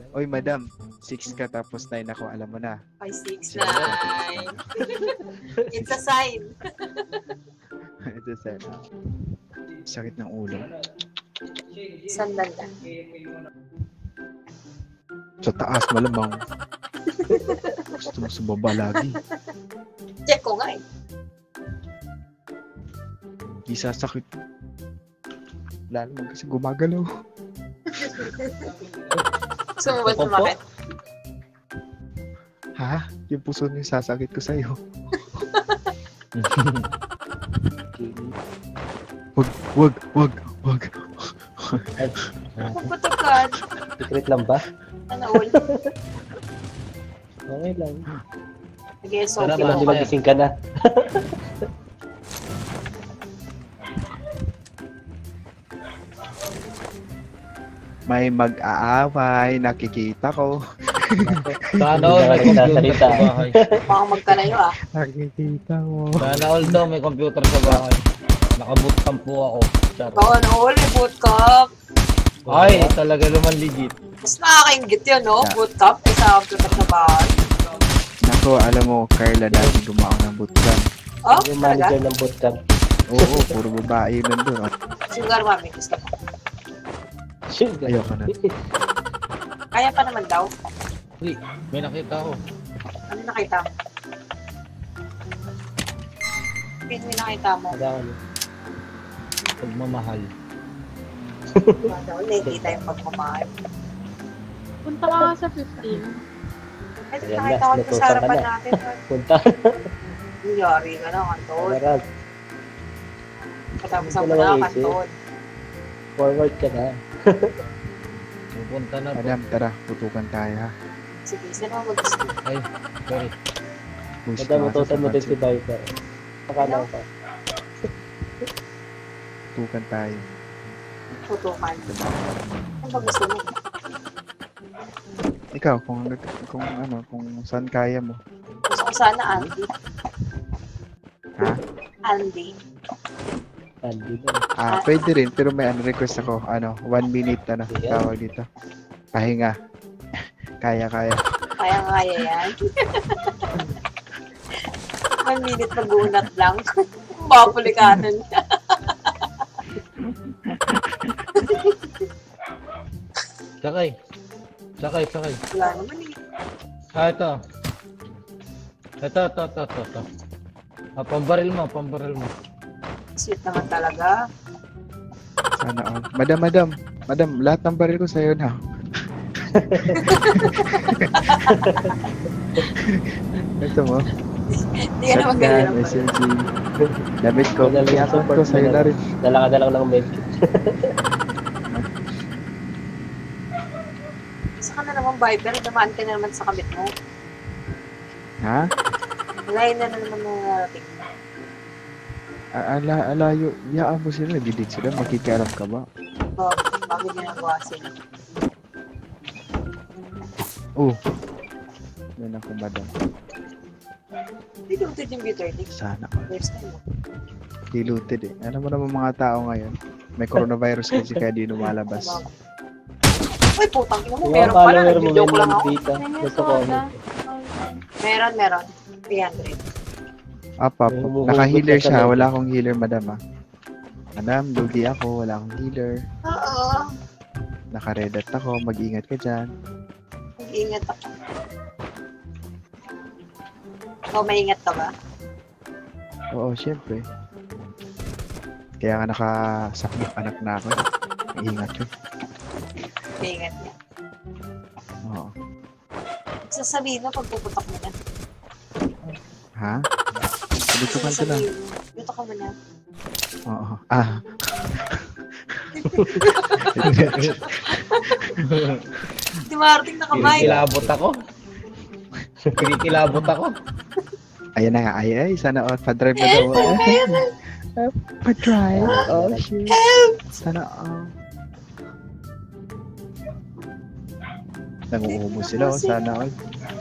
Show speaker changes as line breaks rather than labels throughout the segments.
Oy, madam. 6 ka tapos 9 ako. Alam mo na.
5, 6, 9. It's a sign.
Ito sa sakit ng ulo.
Sandal na.
Sa taas, malamang. Gusto mo sumaba lagi.
Check ko nga eh.
Di sasakit. Lalo naman kasi gumagalaw.
Gusto mo ba sumakit?
Ha? Yung puso niyo sasakit ko sa'yo. Wag.
Puputukan.
Secret lang ba?
Ano ulit?
Okay lang.
Sige, so
Para
okay.
hindi magising ka na.
May mag-aaway, nakikita ko.
Sana all may computer sa bahay.
Baka magkalayo ah.
Nakikita mo.
Sana all daw may computer sa bahay. Nakabootcamp po ako. Char.
Baka ano ulit, bootcamp.
Ay, talaga naman legit.
Mas nakakaingit yun, no? Bootcamp. Isa bootcamp sa bahay.
Nako, alam mo, Carla dati gumawa ng bootcamp.
Oh,
Yung
talaga?
manager ng bootcamp.
Oo, puro babae nandun.
Sugar mami, gusto mo.
Ayoko na.
Kaya pa naman daw.
Uy, may nakita ako.
Ano nakita mo? Pin mo nakita mo.
Pagmamahal.
Ano, nakikita yung pagmamahal.
Punta ka sa 15.
Ay,
Ayan
nakita
na,
ko dito sa
natusan ka
harapan
na.
natin.
Punta.
Yari ka na, Kanton.
Marag.
Katapos ang muna, Kanton.
Forward ka na.
Pupunta na po.
Madam, tara, putukan tayo ha.
Sige, sino ang mag-gusto?
Ay, sorry.
Push
Punta mo,
ka sa
tutan mo din si
pansin.
Viper. Pakalaw ka.
Putukan tayo.
Tutukan. Ano ba gusto mo?
Ikaw, kung saan kaya mo.
Gusto ko sana Andy.
Ha?
Andy.
Andy na.
Pwede rin, pero may request ako. 1 minute tawag dito. Pahinga. Kaya.
Kaya yan. 1 minute mag-uunat lang. Mapulikatan niya.
Sakay.
Wala naman eh.
Ito. Pambaril mo.
Sweet naman talaga.
Sana all. Madam, lahat ng baril ko sa'yo na. Ito mo.
Hindi ka naman ganyan naman.
SMG. Damit ko. Iyakot ko sa'yo na rin.
Dala ka na lang ng medkit.
Isa ka na naman, Viper. Damaan ka na naman sa kabit mo.
Ha?
Lain na naman ng narating mo.
Alayo. Iyaan mo sila. Didig sila. Makikialam ka ba?
Bago ginagawa sila.
Oh. Yan ako, madam.
Hindi looted yung B30.
Sana all.
First time mo.
Diluted eh. Ano mo naman mga tao ngayon? May coronavirus kasi kaya di lumalabas.
Uy, putang ina mo.
Yung
Meron
mga
pala.
follower mo
Nag-joke lang ako.
dito. Gusto ko.
Meron. 300.
Apa,
May
naka-healer
humuhugot ka
siya.
talaga.
Wala akong healer, madam ah. Madam, lugi ako. Wala akong healer.
Oo.
Naka-redat ako. Mag-ingat ka dyan.
Mag-iingat ako. Ikaw, maingat ka ba?
Oo, syempre. Kaya nga nakasakmok anak na ako. Ingat ka.
Maingat niya.
Oo.
Sasabihin mo pagpuputok mo na.
Ha? Lutukan ko lang.
Luto ka mo na.
Oo.
Di Marting nakamay.
Kinikilabot ako.
Ayan na nga. Ay, sana all. Pa-drive na daw. Pa-drive. Oh, shit. Sana all. Nanguhumo sila. Sana all.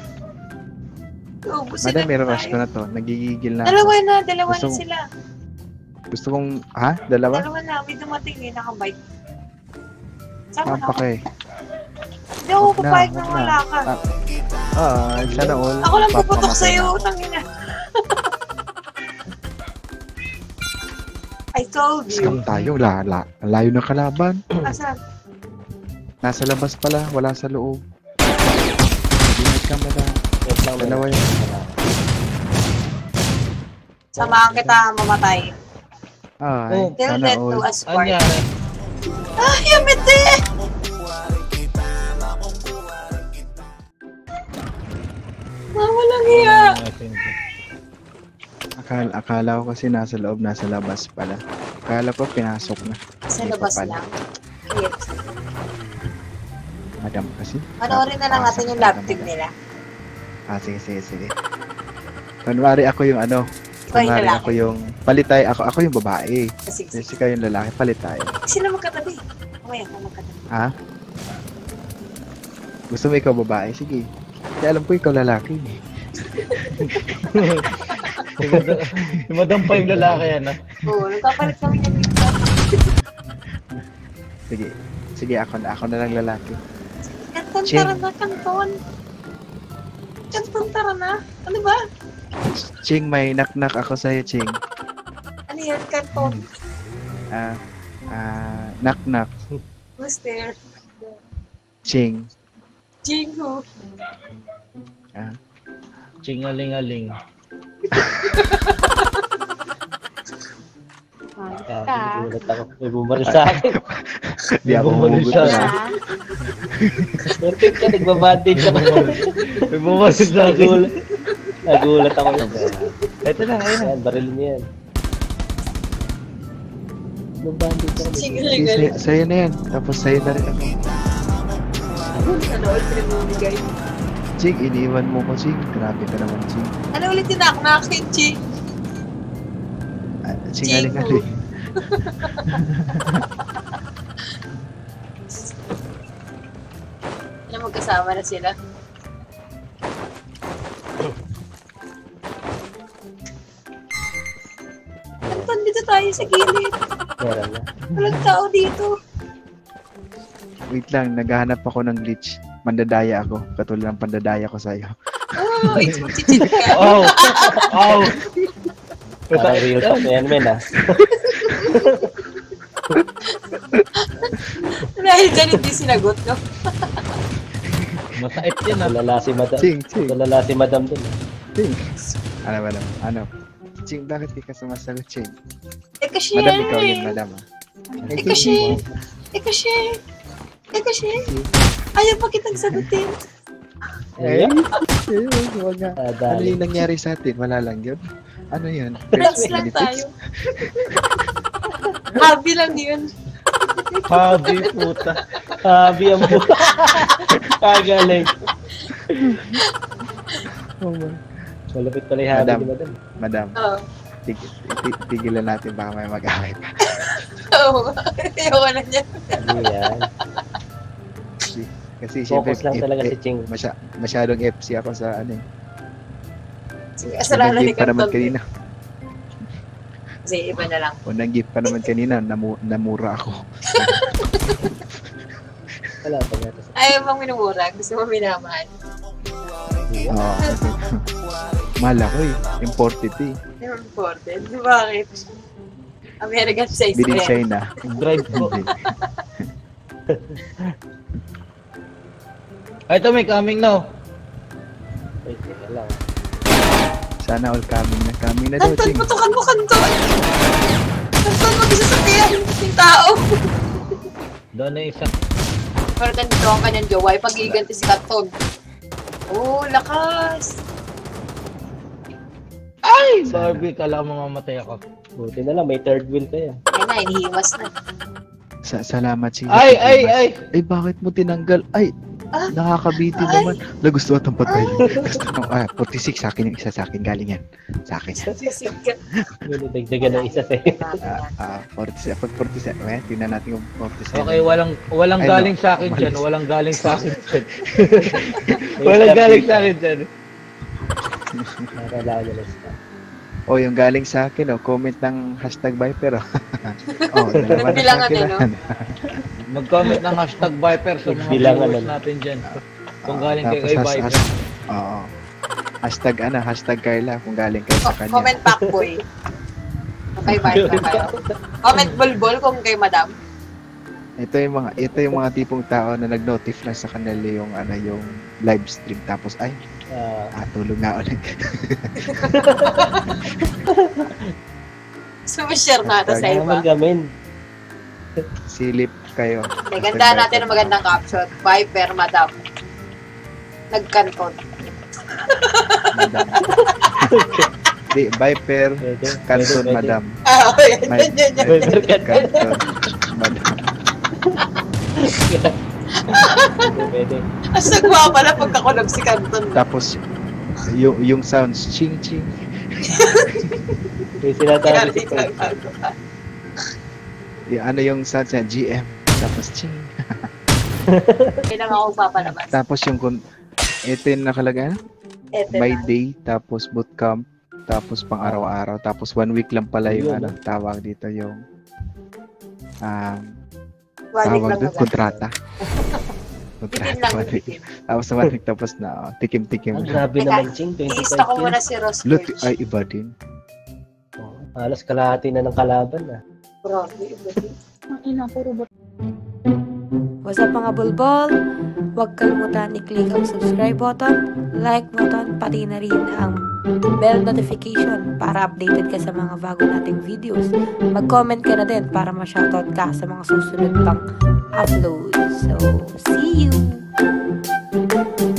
Madam, may rush ko na to. Nagigigil na ako.
Dalawa na
Gusto-
sila.
Gusto kong... Ha? Dalawa?
Dalawa na. May dumating eh, nakabike. Sama na
Pampak
ako.
eh.
Hindi ako
Wag na,
papayag na
wag
wala
na.
ka.
Sana all.
Ako lang puputok
Papamatay
sa'yo,
na.
tangina. I told
Scam
you.
tayo, layo ng kalaban.
Asan?
Nasa labas pala, wala sa loob. Ingat ka mada.
Wait lang,
Dalawa
men.
yun.
Samahan kita mamatay.
Ay,
Till
sana
death do
all.
us part.
Anyari?
Ay, yamete! Mama lang hiya.
Akala ko kasi nasa loob, nasa labas pala. Akala ko pinasok na.
Sa
Hindi
labas
pa pala.
lang. Clear.
Madam kasi.
Panoorin na lang natin yung lab team nila.
Sige. Kunwari ako yung ano.
Ikaw yung
Kunwari
lalaki.
ako yung palitay. Ako yung babae.
Sige.
Kasi kayo yung lalaki, palitay.
Sila magkatabi. Mamaya ako magkatabi.
Ha? Gusto mo ikaw babae? Sige. Kasi alam ko ikaw lalaki.
Yung madam pa yung lalaki yan, ha?
Oo, nagpapalit kami ng dito.
Sige, ako na lang lalaki.
Kanton
Ching.
tara na, kanton. Kanton tara na. Ano ba?
Ching, may knock-knock ako sa'yo, Ching.
Ano yan, kanton?
Knock-knock.
Who's there?
Ching.
Jingo.
Chingaling-aling.
Ah, gulat ako. May bumaril sa akin.
Di ako
Bumalik
humugot
siya.
na.
Perfect ka, nagbabandage ako.
May bumalik sa akin.
Nagulat ako.
Ito na, ayun na.
Ayan, baril niya yan. Nagbabandage ako.
Singaling-galing.
Sa'yo na yan. Tapos sa'yo na rin ako.
Ano ulit pinamimigay?
Ching, iniwan mo ko, Ching. Grabe ka naman, Ching.
Ano ulit tinaknakin, Ching?
Ching, aling-aling.
Ano magkasama na sila? Kanton, dito tayo sa gilid.
Meron na.
Walang tao dito.
Wait lang, naghahanap ako ng glitch. Mandadaya ako. Katulad ng pandadaya ko sa'yo.
Oh, it's chichit ka.
Oh! Oh!
Parang real talk na yan, men, ah.
Dahil dyan hindi sinagot, no?
Masait yan, ha?
Tulala si madam.
Ching.
Tulala si madam dun.
Ching. Ano? Ching, bakit di ka sumasagot, Ching?
Eh kasi,
Madam, ikaw yun, madam, ah.
eh kasi, ayaw pa kitang sagutin.
Huwag nga. Ano
Dali.
yung nangyari sa atin? Wala lang yun. Ano yun?
Friends lang tayo. Habi lang yun.
Habi, puta.
Habi ang buka. Kagaling. Malapit pala yung habi
Madam.
ni madam.
Madam,
Oo.
tigilan natin baka may mag-away pa.
Oo. Ayoko na niya.
Ano yan?
Kasi siyempre,
Focus lang talaga si Ching.
masyadong FC ako sa ano eh.
Sige, asalanan ni
Unang gift pa naman
Kanton.
kanina.
Kasi iba na lang.
Unang gift pa naman kanina, namura ako.
Wala pa nga.
Ayaw bang minumura? Gusto mo minamahal?
Oo. Mahal ako eh. Imported eh.
Never important. Bakit? American size
Binig
rin.
China.
Drive ko.
Hindi.
Ay, ito may coming now.
Wait, teka lang.
Sana all coming na daw,
Kanton,
Ching.
putukan mo, Kanton! Kanton, mag-isasakyan yung tao.
Doon na isa.
Pero ganito ang kanyang jowa, ay pag-iganti si Kanton. Oh, lakas!
Ay! Barbie, kala mo mamatay ako.
Buti na lang, may third wheel ka yan.
Yan na, inihimas na.
Salamat, Ching.
Ay!
Ay, bakit mo tinanggal? Ay, nakakabiti naman. Gusto ko itong patayin. Gusto ko, 46 sa akin yung isa sa akin. Galing yan. Sa akin.
Sisig ka.
Dagdagan ng isa sa'yo.
47. Pag 47. Tingnan natin yung 47.
Okay, walang
Ay,
galing
no.
sa akin dyan.
Umalis.
Walang galing sa akin dyan. Walang galing sa akin dyan.
Nakala ko na siya.
O yung galing sa akin, comment ng hashtag Viper. Dalawa na
Bilangan
sa akin.
no?
Mag-comment ng hashtag Viper sa mga
Bilangan
viewers
na.
natin dyan. Kung galing kayo
Tapos
kay Viper.
Oo. Hashtag Carla kung galing kayo sa kanya.
Comment Pacboy. Kung kay Viper kayo. Comment Bulbul kung kay Madam.
Ito yung mga tipong tao na nag-notify sa kanila yung yung live stream tapos tulog na ulit.
Sumishare natin sa iba.
Naman gamin.
Silip kayo.
Ganda natin ang magandang caption. Viper, Madam. Nagkanton.
Madam. Di, Viper, Canton, Madam.
Yan.
Viper Canton.
Canton, Madam.
Pwede.
As nagwa pala pagkakunog si Canton.
Tapos, yung sounds, ching ching.
Yung sinatabi si Fred.
Yung sounds niya, GM. Tapos, ching.
Kaya lang ako papalabas.
Tapos ito yung nakalagay,
Eto
my
na.
day, tapos bootcamp, tapos pang araw-araw, tapos 1 week lang pala yung
Yun,
tawag dito yung
One week
tawag
lang
doon,
agad.
kontrata.
Bitin lang.
1 week. Tapos 1 week tapos na, tikim-tikim.
Ang grabe
Teka,
naman, Ching. 25
I-stock ko
kills.
muna si Ross
Lut,
Birch.
ay iba din.
Halos kalahati na ng kalaban ah.
Grabe, iba din.
Ang ina, puro bot.
What's up mga bulbol? Huwag kalimutan i-click ang subscribe button, like button, pati na rin ang bell notification para updated ka sa mga bago nating videos. Mag-comment ka na din para ma-shoutout ka sa mga susunod pang upload. So, see you!